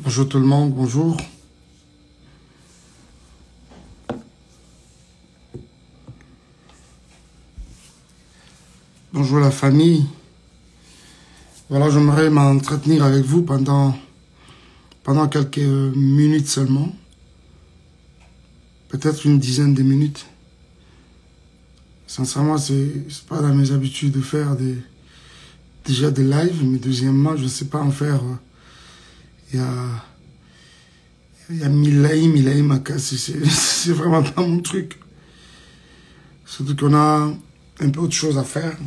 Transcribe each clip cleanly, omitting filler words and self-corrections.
Bonjour tout le monde, bonjour. Bonjour la famille. Voilà, j'aimerais m'entretenir avec vous pendant quelques minutes seulement. Peut-être une dizaine de minutes. Sincèrement, c'est pas dans mes habitudes de faire déjà des lives, mais deuxièmement, je ne sais pas en faire. Il y a Milaïm à casser. C'est vraiment pas mon truc. Surtout qu'on a un peu autre chose à faire.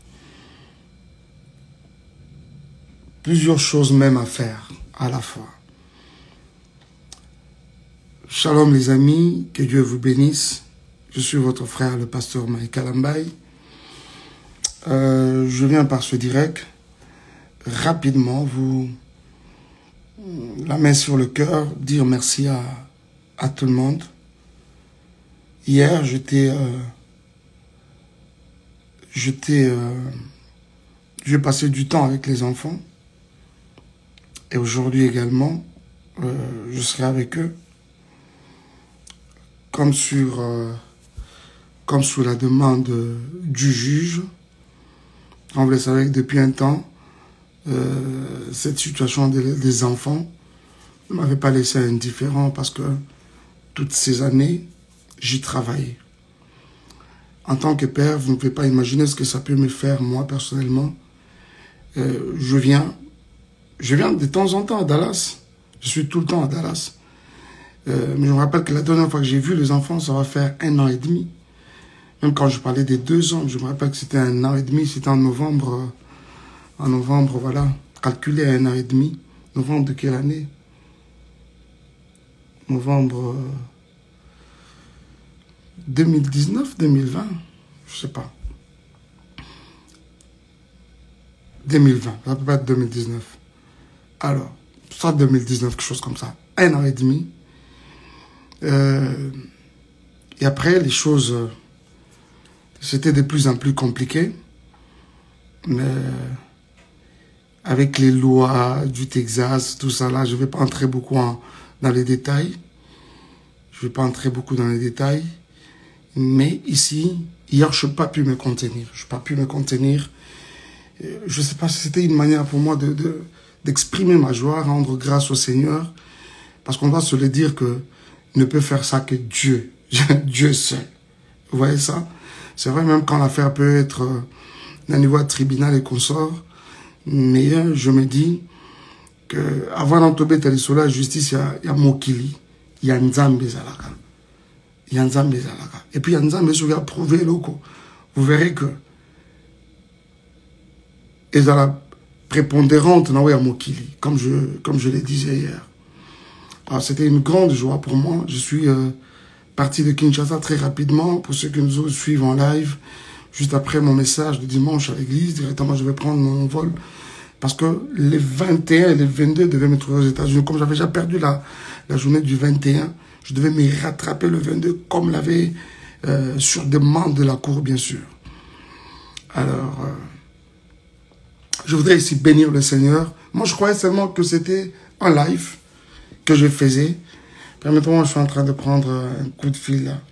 Plusieurs choses même à faire à la fois. Shalom les amis, que Dieu vous bénisse. Je suis votre frère, le pasteur Michael Ambaye. Je viens par ce direct, rapidement, la main sur le cœur, dire merci à tout le monde. Hier, j'ai passé du temps avec les enfants. Et aujourd'hui également, je serai avec eux. Comme sous la demande du juge. On vous le savez que depuis un temps, cette situation des enfants ne m'avait pas laissé indifférent parce que toutes ces années, j'y travaillais. En tant que père, vous ne pouvez pas imaginer ce que ça peut me faire, moi, personnellement. Je viens de temps en temps à Dallas. Je suis tout le temps à Dallas. Mais je me rappelle que la dernière fois que j'ai vu les enfants, ça va faire 1 an et demi. Même quand je parlais des 2 ans, je me rappelle que c'était 1 an et demi. C'était en novembre. En novembre, voilà. Calculé à 1 an et demi. Novembre de quelle année? Novembre 2019, 2020? Je sais pas. 2020, ça peut pas être 2019. Alors, soit 2019, quelque chose comme ça. 1 an et demi. Et après, les choses, c'était de plus en plus compliqué. Mais avec les lois du Texas, tout ça là, je ne vais pas entrer beaucoup dans les détails. Je ne vais pas entrer beaucoup dans les détails. Mais ici, hier, je n'ai pas pu me contenir. Je n'ai pas pu me contenir. Je ne sais pas si c'était une manière pour moi d'exprimer ma joie, rendre grâce au Seigneur. Parce qu'on doit se le dire que ne peut faire ça que Dieu. Dieu seul. Vous voyez ça? C'est vrai, même quand l'affaire peut être d'un niveau de tribunal et consort. Mais je me dis que avant d'entrer dans la justice, il y a Mokili. Il y a Nzambe Zalaka. Il y a Nzambe Zalaka. Et puis il y a Nzambe qui a prouvé loco. Vous verrez que et dans la prépondérante, il y a Mokili, comme je le disais hier. Alors c'était une grande joie pour moi. Je suis parti de Kinshasa très rapidement. Pour ceux qui nous suivent en live, juste après mon message de dimanche à l'église, directement je vais prendre mon vol. Parce que les 21 et les 22 devaient me trouver aux États-Unis. Comme j'avais déjà perdu la journée du 21, je devais me rattraper le 22, comme l'avait sur demande de la cour, bien sûr. Alors, je voudrais ici bénir le Seigneur. Moi, je croyais seulement que c'était un live que je faisais. Permettez-moi, je suis en train de prendre un coup de fil là.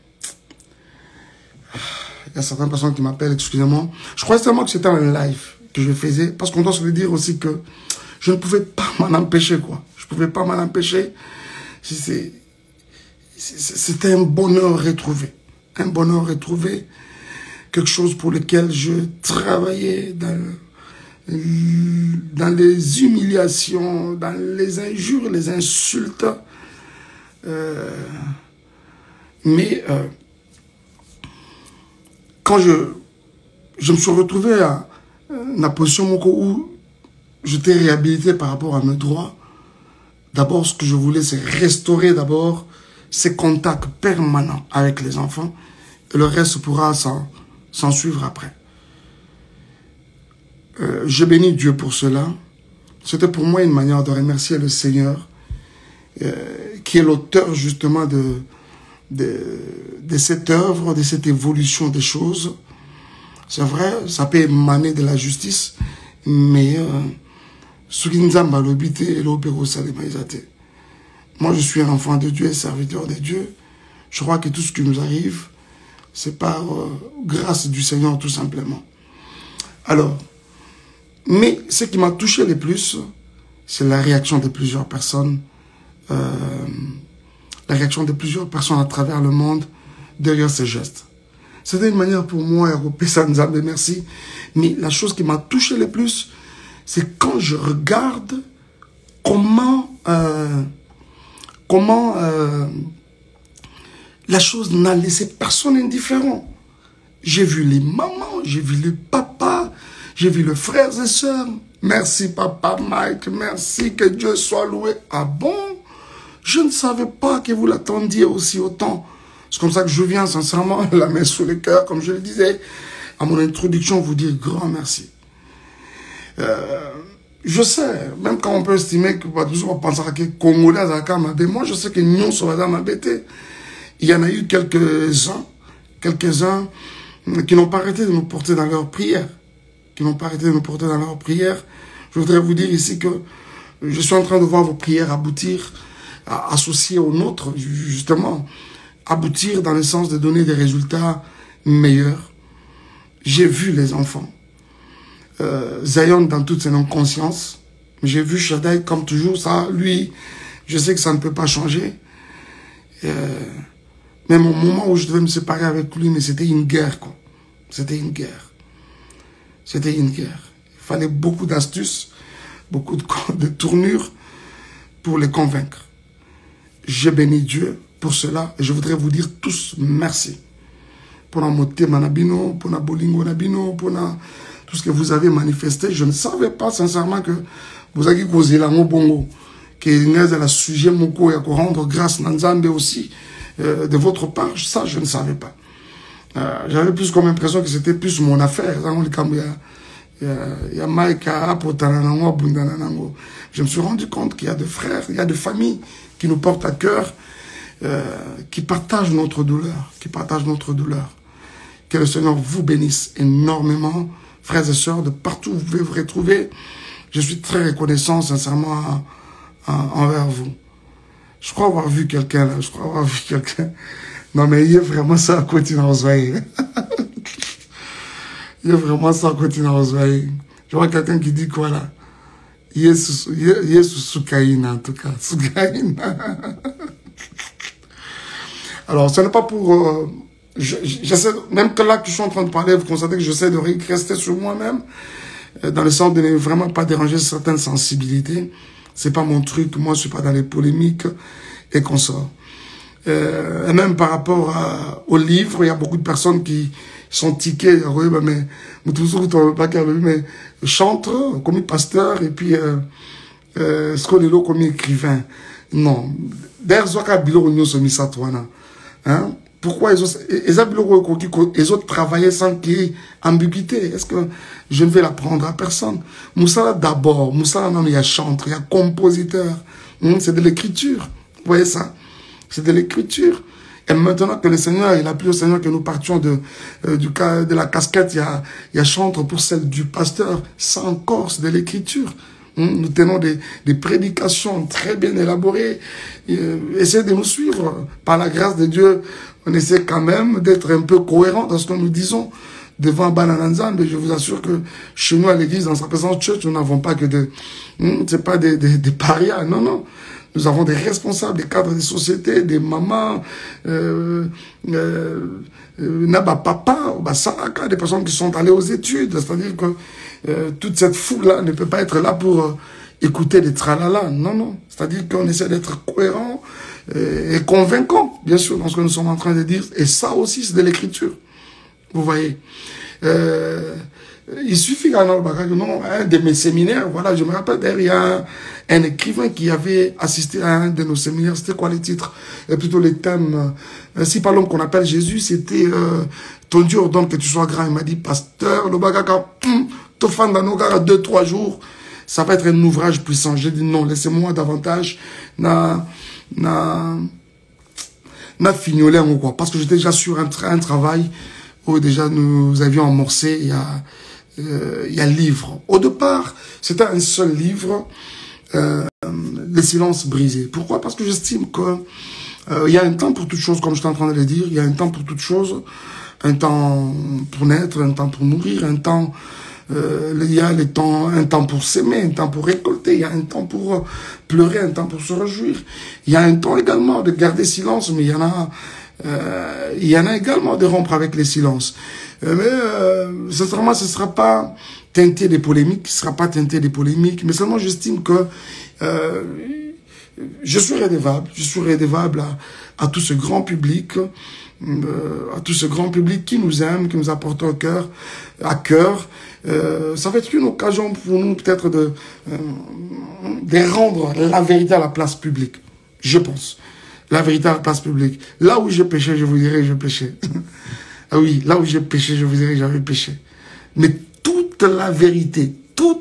Il y a certaines personnes qui m'appellent, excusez-moi. Je croyais seulement que c'était un live que je faisais, parce qu'on doit se le dire aussi que je ne pouvais pas m'en empêcher, quoi. Je ne pouvais pas m'en empêcher. C'était un bonheur retrouvé. Un bonheur retrouvé. Quelque chose pour lequel je travaillais dans les humiliations, dans les injures, les insultes. Mais quand je me suis retrouvé à la position où j'étais réhabilité par rapport à mes droits, d'abord ce que je voulais c'est restaurer d'abord ces contacts permanents avec les enfants et le reste pourra s'en suivre après. Je bénis Dieu pour cela. C'était pour moi une manière de remercier le Seigneur qui est l'auteur justement de cette œuvre, de cette évolution des choses. C'est vrai, ça peut émaner de la justice, mais ce qui nous a malobité, l'opéro Salemaïsate. Moi, je suis un enfant de Dieu et serviteur de Dieu. Je crois que tout ce qui nous arrive, c'est par grâce du Seigneur, tout simplement. Alors, mais ce qui m'a touché le plus, c'est la réaction de plusieurs personnes. La réaction de plusieurs personnes à travers le monde derrière ces gestes. C'était une manière pour moi, Europé Sanzambe, merci. Mais la chose qui m'a touché le plus, c'est quand je regarde comment la chose n'a laissé personne indifférent. J'ai vu les mamans, j'ai vu les papas, j'ai vu les frères et sœurs. Merci papa Mike, merci, que Dieu soit loué. Ah bon? Je ne savais pas que vous l'attendiez aussi autant. C'est comme ça que je viens sincèrement, la main sous le cœur, comme je le disais, à mon introduction, vous dire grand merci. Je sais, même quand on peut estimer que va toujours penser à que Congolais à Mabé, moi je sais que nous sommes dans Mabété. Il y en a eu quelques-uns qui n'ont pas arrêté de nous porter dans leurs prières. Je voudrais vous dire ici que je suis en train de voir vos prières aboutir, associées aux nôtres, justement, aboutir dans le sens de donner des résultats meilleurs. J'ai vu les enfants. Zion dans toute son inconscience. J'ai vu Shaddai comme toujours, ça, lui, je sais que ça ne peut pas changer. Même au moment où je devais me séparer avec lui, mais c'était une guerre, quoi. C'était une guerre. C'était une guerre. Il fallait beaucoup d'astuces, beaucoup de tournures pour les convaincre. J'ai béni Dieu pour cela et je voudrais vous dire tous merci. Pour la moté manabino, pour la bolingo nabino, pour tout ce que vous avez manifesté. Je ne savais pas sincèrement que vous avez causé la bongo, que nous avons la sujet moko et à rendre grâce Nanzambe aussi de votre part. Ça, je ne savais pas. J'avais plus comme impression que c'était plus mon affaire. Je me suis rendu compte qu'il y a des frères, il y a des familles qui nous portent à cœur, qui partagent notre douleur, Que le Seigneur vous bénisse énormément, frères et sœurs, de partout où vous pouvez vous retrouver. Je suis très reconnaissant, sincèrement, envers vous. Je crois avoir vu quelqu'un là, Non, mais il y a vraiment ça à continuer à se Il y a vraiment ça à continuer à se Je vois quelqu'un qui dit quoi là? Yesu Soukaïna, en tout cas. Soukaïna. Alors, ce n'est pas pour... j'essaie, même que là que je suis en train de parler, vous constatez que j'essaie de rester sur moi-même, dans le sens de ne vraiment pas déranger certaines sensibilités. C'est pas mon truc, moi je suis pas dans les polémiques et consorts. Et même par rapport au livre, il y a beaucoup de personnes qui sont tiquées, mais chante comme pasteur et puis ce qu'on est là comme écrivain. Non. D'ailleurs, hein? Pourquoi ils ont travaillé sans qu'il y ait ambiguïté? Est-ce que je ne vais l'apprendre à personne? Moussala d'abord, Moussala non, il y a chanteur, il y a compositeur. C'est de l'écriture. Vous voyez ça? C'est de l'écriture. Et maintenant que le Seigneur, il a plu au Seigneur que nous partions de la casquette, il y a chantre pour celle du pasteur. Ça encore, c'est de l'écriture. Nous tenons des prédications très bien élaborées. Essayez de nous suivre. Par la grâce de Dieu, on essaie quand même d'être un peu cohérent dans ce que nous disons devant Banananzan. Mais je vous assure que chez nous, à l'église, dans sa présence church, nous n'avons pas que c'est pas des parias. Non, non. Nous avons des responsables, des cadres des sociétés, des mamans, Naba Papa, Basaka, des personnes qui sont allées aux études. C'est-à-dire que toute cette foule-là ne peut pas être là pour écouter des tralala. Non, non. C'est-à-dire qu'on essaie d'être cohérent et convaincant, bien sûr, dans ce que nous sommes en train de dire. Et ça aussi, c'est de l'écriture. Vous voyez. Il suffit qu'un de mes séminaires, voilà, je me rappelle, il y a un écrivain qui avait assisté à un de nos séminaires. C'était quoi les titres? Plutôt les thèmes. Si par l'homme qu'on appelle Jésus, c'était ton Dieu ordonne que tu sois grand. Il m'a dit, pasteur, le bagaka, te fan dans nos gars 2-3 jours, ça va être un ouvrage puissant. J'ai dit non, laissez-moi davantage fignoler ou quoi. Parce que j'étais déjà sur un travail où déjà nous avions amorcé il y a livre. Au départ, c'était un seul livre les silences brisés. Pourquoi? Parce que j'estime que il y a un temps pour toutes choses, comme je suis en train de le dire. Il y a un temps pour toutes choses. Un temps pour naître, un temps pour mourir, un temps... il y a un temps pour s'aimer, un temps pour récolter, il y a un temps pour pleurer, un temps pour se réjouir. Il y a un temps également de garder silence, mais il y en a également de rompre avec les silences. Sincèrement, ce ne sera pas teinté des polémiques, mais seulement j'estime que je suis redevable à tout ce grand public, qui nous aime, qui nous apporte à cœur. Ça va être une occasion pour nous peut-être de rendre la vérité à la place publique, je pense. La vérité à la place publique. Là où j'ai péché, je vous dirai que je péchais. Ah oui, là où j'ai péché, je vous dirai que j'avais péché. Mais toute la vérité,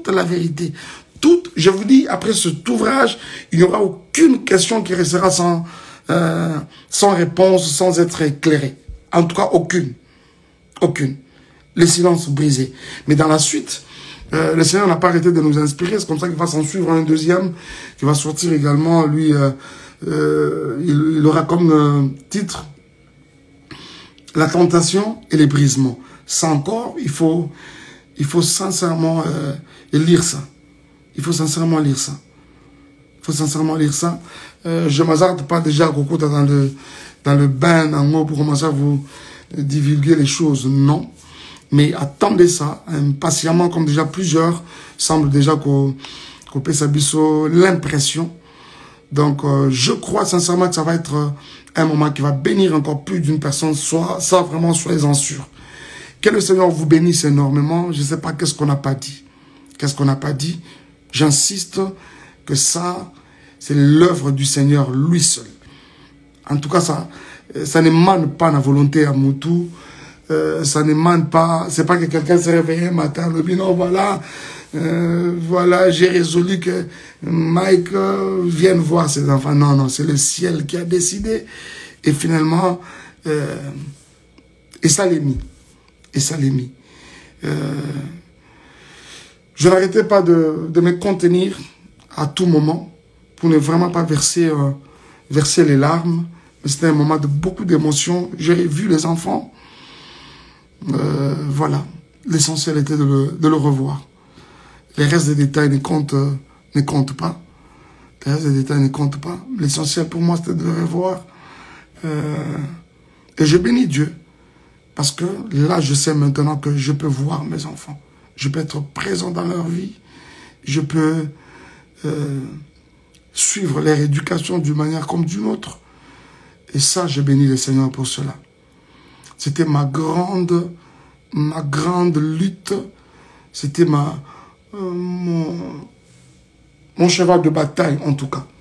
je vous dis, après cet ouvrage, il n'y aura aucune question qui restera sans réponse, sans être éclairée. En tout cas, aucune. Les silences brisés. Mais dans la suite, le Seigneur n'a pas arrêté de nous inspirer. C'est comme ça qu'il va s'en suivre un deuxième, qui va sortir également. Lui, il aura comme titre la tentation et les brisements. Ça encore, il faut sincèrement lire ça. Il faut sincèrement lire ça. Je ne m'hasarde pas déjà à Coco dans le bain en haut pour commencer à vous divulguer les choses. Non. Mais attendez ça impatiemment, comme déjà plusieurs semblent déjà qu'on peut s'abisso l'impression. Donc, je crois sincèrement que ça va être un moment qui va bénir encore plus d'une personne. Ça, vraiment, soyez-en sûrs. Que le Seigneur vous bénisse énormément. Je ne sais pas qu'est-ce qu'on n'a pas dit. J'insiste que ça, c'est l'œuvre du Seigneur, lui seul. En tout cas, ça n'émane pas de la volonté à Moutou. Ça n'émane pas, c'est pas que quelqu'un s'est réveillé un matin, le dit non, voilà, j'ai résolu que Mike vienne voir ses enfants. Non, c'est le ciel qui a décidé. Et finalement, et ça l'est mis. Je n'arrêtais pas de me contenir à tout moment pour ne vraiment pas verser les larmes. C'était un moment de beaucoup d'émotions. J'ai vu les enfants. Voilà, l'essentiel était de le revoir. Les restes des détails ne comptent pas. L'essentiel pour moi, c'était de le revoir. Et je bénis Dieu. Parce que là, je sais maintenant que je peux voir mes enfants. Je peux être présent dans leur vie. Je peux suivre leur éducation d'une manière comme d'une autre. Et ça, je bénis le Seigneur pour cela. C'était ma grande lutte. C'était mon cheval de bataille, en tout cas.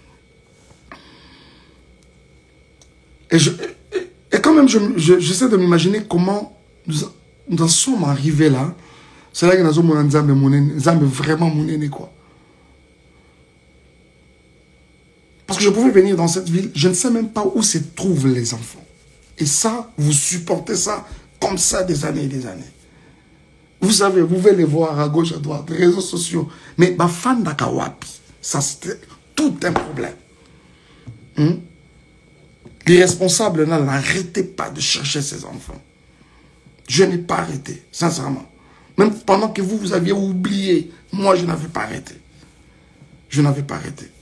Et quand même, j'essaie de m'imaginer comment nous en sommes arrivés là. C'est là que nous avons vraiment mon quoi. Parce que je pouvais venir dans cette ville, je ne sais même pas où se trouvent les enfants. Et ça, vous supportez ça comme ça des années et des années. Vous savez, vous pouvez les voir à gauche, à droite, les réseaux sociaux. Mais ma fan d'Akawapi, ça c'était tout un problème. Les responsables n'arrêtaient pas de chercher ces enfants. Je n'ai pas arrêté, sincèrement. Même pendant que vous aviez oublié, moi je n'avais pas arrêté. Je n'avais pas arrêté.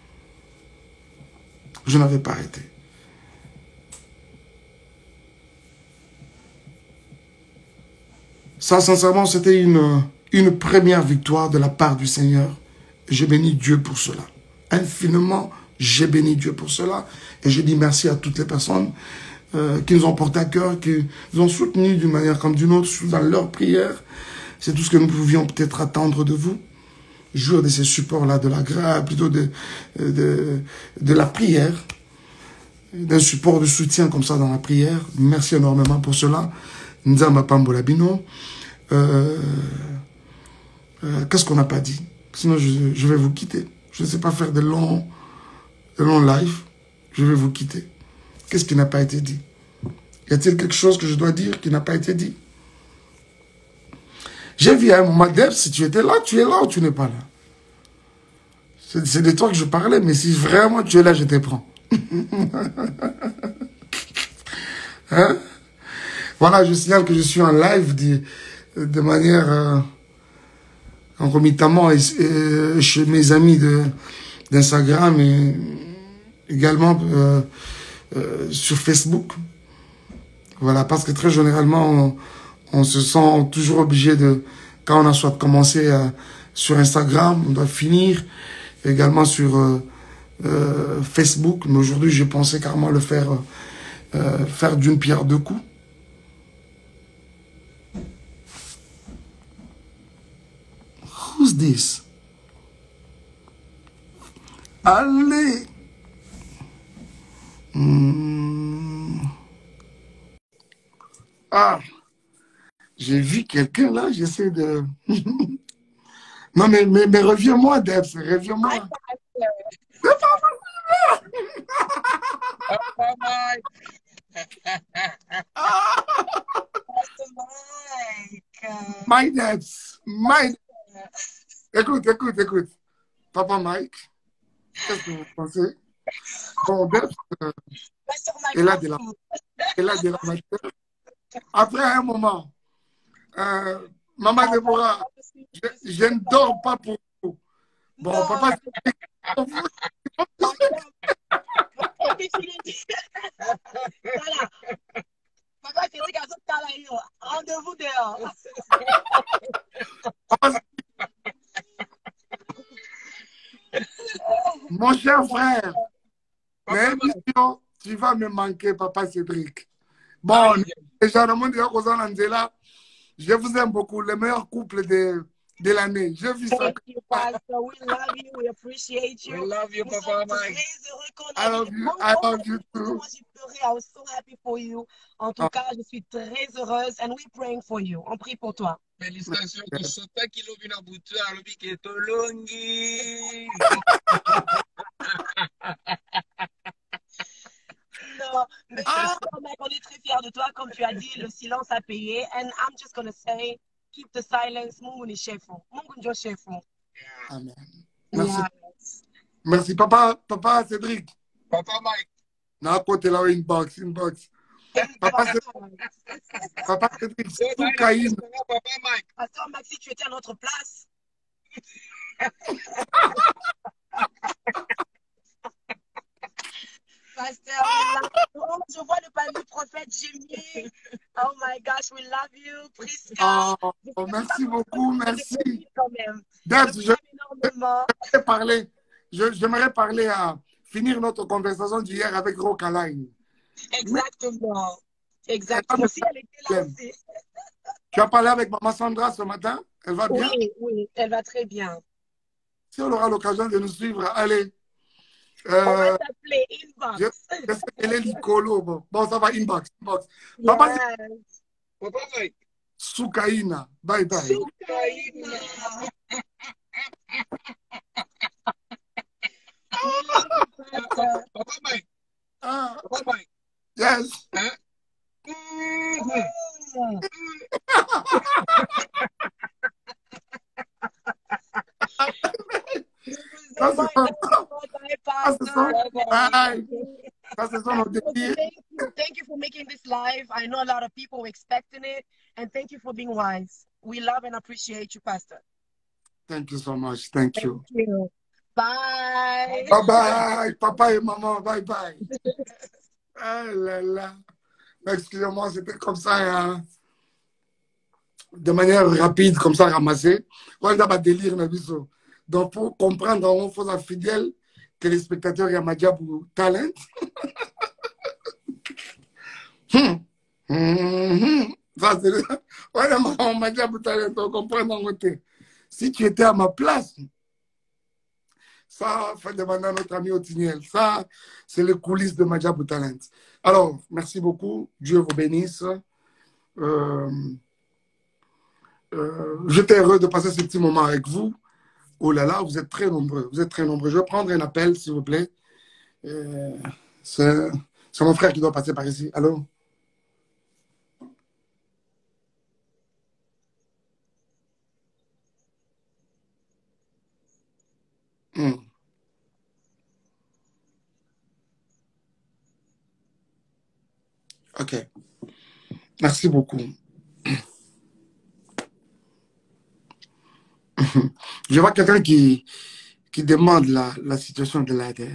Ça, sincèrement, c'était une première victoire de la part du Seigneur. J'ai béni Dieu pour cela. Infiniment, j'ai béni Dieu pour cela. Et je dis merci à toutes les personnes qui nous ont porté à cœur, qui nous ont soutenus d'une manière comme d'une autre dans leurs prières. C'est tout ce que nous pouvions peut-être attendre de vous. Jouir de ces supports-là, de la grâce, plutôt de la prière, d'un support de soutien comme ça dans la prière. Merci énormément pour cela. Nzamba Pambolabino. Qu'est-ce qu'on n'a pas dit? Sinon, je vais vous quitter. Je ne sais pas faire de longs lives. Je vais vous quitter. Qu'est-ce qui n'a pas été dit? Y a-t-il quelque chose que je dois dire qui n'a pas été dit? J'ai vu à un moment, Deb, si tu étais là, tu es là ou tu n'es pas là? C'est de toi que je parlais, mais si vraiment tu es là, je te prends. Hein? Voilà, je signale que je suis en live de manière concomitamment chez mes amis d'Instagram et également sur Facebook. Voilà, parce que très généralement, on se sent toujours obligé de, quand on a soit commencé sur Instagram, on doit finir également sur Facebook. Mais aujourd'hui, j'ai pensé carrément le faire d'une pierre deux coups. Who's this? Allez! Ah, j'ai vu quelqu'un là, j'essaie de... Non, mais reviens-moi, Debs, reviens-moi. Papa Mike. Pastor Mike. My Debs, my... Écoute, écoute, écoute. Papa Mike, qu'est-ce que vous pensez? Bon, Debs, Pastor Mike, elle a de la, elle a de la matière. Après un moment, Maman Déborah, je ne dors pas pour vous. Bon, papa, c'est pour vous. Voilà. Papa Cédric a sauté à la rendez-vous dehors. Mon cher frère, mais tu vas me manquer, papa Cédric. Bon, déjà, le monde est là. Je vous aime beaucoup, le meilleur couple de l'année. Je vis ça. Thank you, Pastor. We love you. We appreciate you. We love you, Papa Mike. I love you. I love you too. Moi, j'ai pleuré. I was so happy for you. En tout cas, je suis très heureuse. And we're praying for you. On prie pour toi. Félicitations. Tu sais pas qu'il a vu la bouture à l'objet qui est longi. Non, mais Mike, on est très fiers de toi. Comme tu as dit, le silence a payé. And I'm just going to say, keep the silence. Mungu ni shefu. Mungu ndio shefu. Amen. Merci. Yes. Merci, papa Cédric. Papa Mike. Non, côté là, inbox. Papa Cédric, tout caïne. Papa Mike. Pasteur Mike, si tu étais à notre place. Pasteur, je vois le panier prophète gémir. Oh my gosh, we love you. Prisca. Oh, merci beaucoup, merci. Debs, j'aimerais parler à finir notre conversation d'hier avec Rocaline. Exactement. Exactement. Si elle était là aussi. Tu as parlé avec Maman Sandra ce matin? Elle va bien? Oui, elle va très bien. Si on aura l'occasion de nous suivre, allez. On va t'appeler inbox. Je sais qu'elle est l'icolo. Bon, ça va, inbox. Yes. Papa Mike. Soukaina. Bye bye. Soukaina. Papa Mike. Papa Mike. Yes. Thank you for making this live. I know a lot of people were expecting it, and thank you for being wise. We love and appreciate you, Pastor. Thank you so much. Thank you. Bye. Bye bye, papa et maman. Bye bye. Ah là là. Excusez-moi, c'était comme ça, hein. De manière rapide, comme ça, ramassé. On a un délire, donc, pour comprendre, on faut un fidèle téléspectateur et Madia pour talent. Ça, c'est le... On m'a dit à talent, on comprend dans côté. Si tu étais à ma place, ça, faut demander à notre ami Otiniel. Ça, c'est les coulisses de Madia Talent. Alors, merci beaucoup. Dieu vous bénisse. J'étais heureux de passer ce petit moment avec vous. Oh là là, vous êtes très nombreux. Vous êtes très nombreux. Je vais prendre un appel, s'il vous plaît. C'est mon frère qui doit passer par ici. Allô? Ok. Merci beaucoup. Je vois quelqu'un qui demande la situation de l'ADN.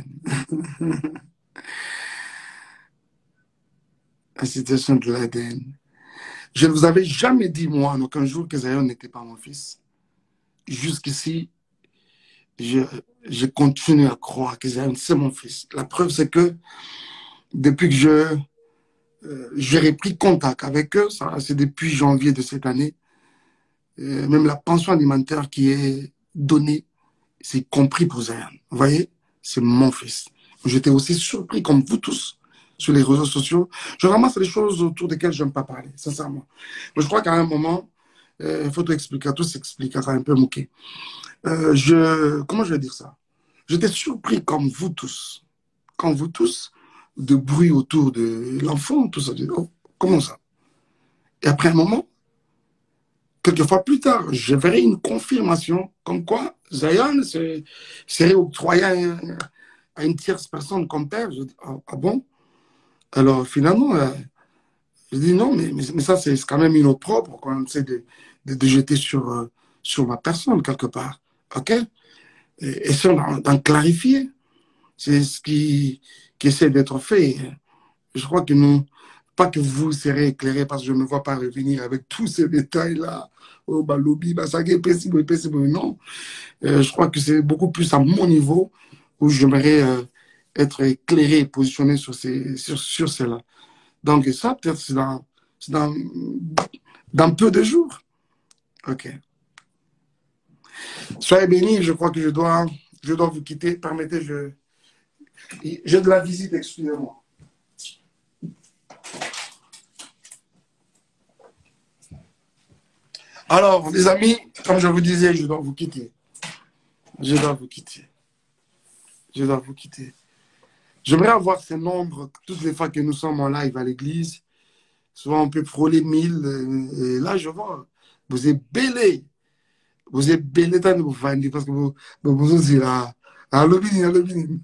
La situation de l'ADN. Je ne vous avais jamais dit, moi, en aucun jour, que Zion n'était pas mon fils. Jusqu'ici, je, je continue à croire que Zion, c'est mon fils. La preuve, c'est que depuis que j'ai repris contact avec eux, c'est depuis janvier de cette année, même la pension alimentaire qui est donnée, c'est compris pour Zion. Vous voyez, c'est mon fils. J'étais aussi surpris, comme vous tous, sur les réseaux sociaux. Je ramasse les choses autour desquelles je n'aime pas parler, sincèrement. Mais je crois qu'à un moment, il faut tout expliquer, tout s'expliquer, c'est un peu moqué. Comment je vais dire ça? J'étais surpris, comme vous tous, de bruit autour de l'enfant, tout ça. Je dis, oh, comment ça? Et après un moment, quelques fois plus tard, je verrai une confirmation comme quoi Zion serait octroyé à une tierce personne comme père. Je dis, ah bon? Alors finalement, je dis non, mais ça, c'est quand même une propre quand on essaie de jeter sur ma personne quelque part. OK? Et ça, d'en clarifier. C'est ce qui essaie d'être fait. Je crois que nous, pas que vous serez éclairés parce que je ne me vois pas revenir avec tous ces détails-là. Oh, bah, lobby, bah, ça, non. Je crois que c'est beaucoup plus à mon niveau où j'aimerais être éclairé et positionné sur cela. Donc, ça, peut-être, c'est dans peu de jours. OK. Soyez bénis, je crois que je dois vous quitter. Permettez, j'ai de la visite, excusez-moi. Alors, les amis, comme je vous disais, je dois vous quitter. Je dois vous quitter. Je dois vous quitter. J'aimerais avoir ces nombres toutes les fois que nous sommes en live à l'église. Souvent, on peut frôler 1000. Et là, je vois, vous êtes belé. Vous êtes belé tant de vous faire parce que vous dire à l'obini, à l'obini.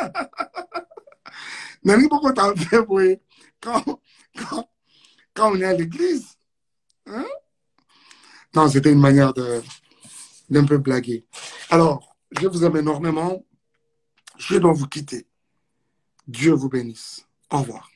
Mais pourquoi t'as fait pour quand, quand, quand on est à l'église? Hein? Non, c'était une manière d'un peu blaguer. Alors, je vous aime énormément. Je dois vous quitter. Dieu vous bénisse. Au revoir.